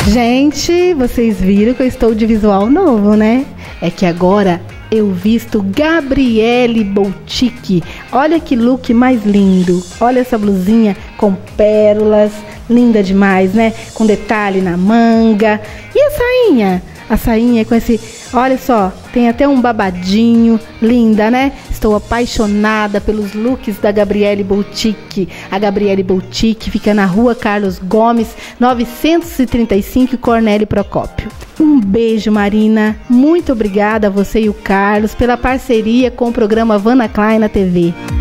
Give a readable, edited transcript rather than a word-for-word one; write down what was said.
Gente, vocês viram que eu estou de visual novo, né? É que agora eu visto Gabriele Boutique. Olha que look mais lindo. Olha essa blusinha com pérolas. Linda demais, né? Com detalhe na manga. E a sainha? A sainha com esse... Olha só, tem até um babadinho. Linda, né? Estou apaixonada pelos looks da Gabriele Boutique. A Gabriele Boutique fica na Rua Carlos Gomes, 935, Cornélio Procópio. Um beijo, Marina. Muito obrigada a você e o Carlos pela parceria com o programa Vanna Klein na TV.